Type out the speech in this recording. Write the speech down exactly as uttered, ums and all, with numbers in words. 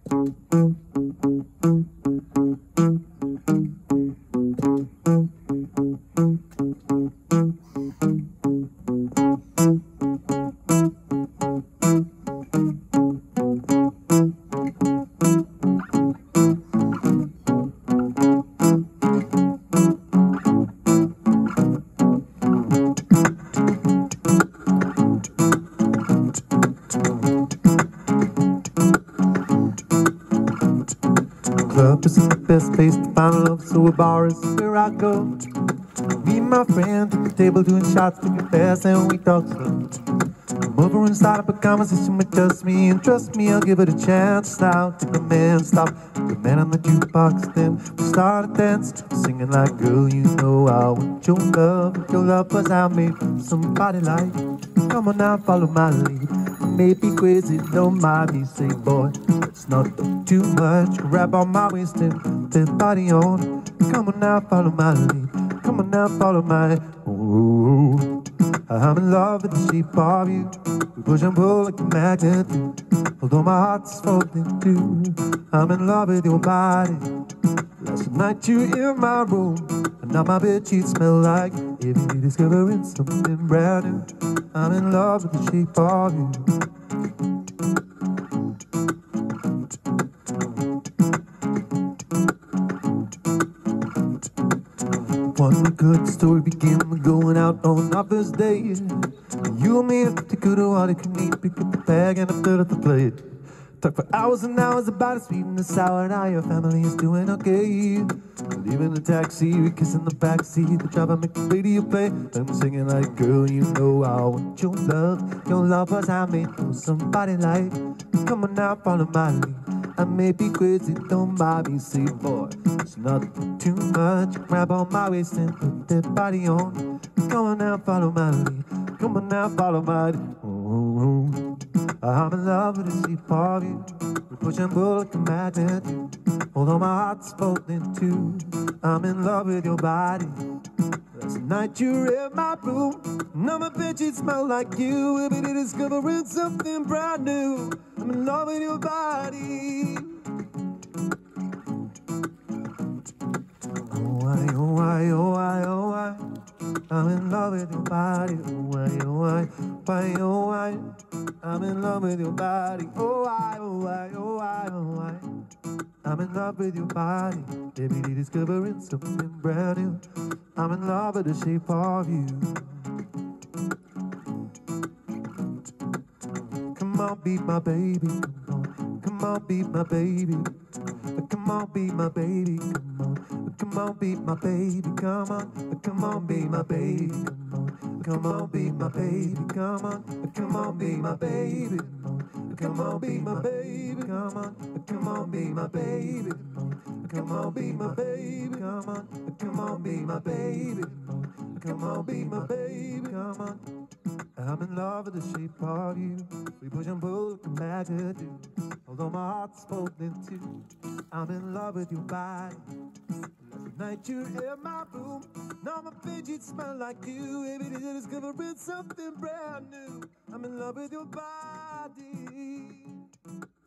Club isn't the best place to find love, so a bar is where I go. Me and my friends at the table doing shots, drinking fast, and we talk slow. Come over and start up a conversation with just me, and trust me, I'll give it a chance. Now take the man, stop, the man on the jukebox, then we start a dance, singing like, girl, you know I want your love. If your love was out made for somebody like, come on now, follow my lead. I may be crazy, don't mind me, say, boy, it's not too much. Grab on my waist and put that body on. Come on now, follow my lead. Come on now, follow my. Ooh, I'm in love with the shape of you. We push and pull like a magnet do. Although my heart's folding too. I'm in love with your body. Last night you were in my room, and now my bed sheets smell like every day discovering something brand new. I'm in love with the shape of you. One good story began with going out on our first date. You and me to go to all you can eat, pick up the bag and a third of the plate. Talk for hours and hours about the sweet and the sour, and how your family is doing okay. Leaving the taxi, we kiss in the backseat, the driver make the radio play. I'm singing like, girl, you know I want your love. Your love was handmade for somebody like. Come on now, follow my lead. I may be crazy, don't mind me, say, boy, it's not too much. Grab on my waist and put that body on. Come on now, follow my lead. Come on now, follow my lead. Ooh, I'm in love with the shape of you. We push and pull like a magnet do. Although my heart's folding too. I'm in love with your body. Last night you were in my room. Now my bedsheets smell like you. Every day discovering something brand new. I'm in love with your body. Oh, I, oh, I, oh, I, oh, I. I'm in love with your body. Oh, I, oh, I, why, oh, I. I'm in love with your body. Oh, I, oh, I, oh, I, oh, I. I'm in love with your body. Every day discovering something brand new. I'm in love with the shape of you. Come on, be my baby. Come on, come on, be my baby. Come on, be my baby. Come on, come on, be my baby. Come on, come on, be my baby. Come on, come on, be my baby. Come on, come on, be my baby. Come on, be my baby. Come on, come on, be my baby. Come on, be my baby. Come on, come on, be my baby. Come on, be my baby. Come on. I'm in love with the shape of you. We push and pull like a magnet do. Although my heart's folding too. I'm in love with your body. Last night you were in my room. Now my bedsheets smell like you. Every day discovering something brand new. I'm in love with your body.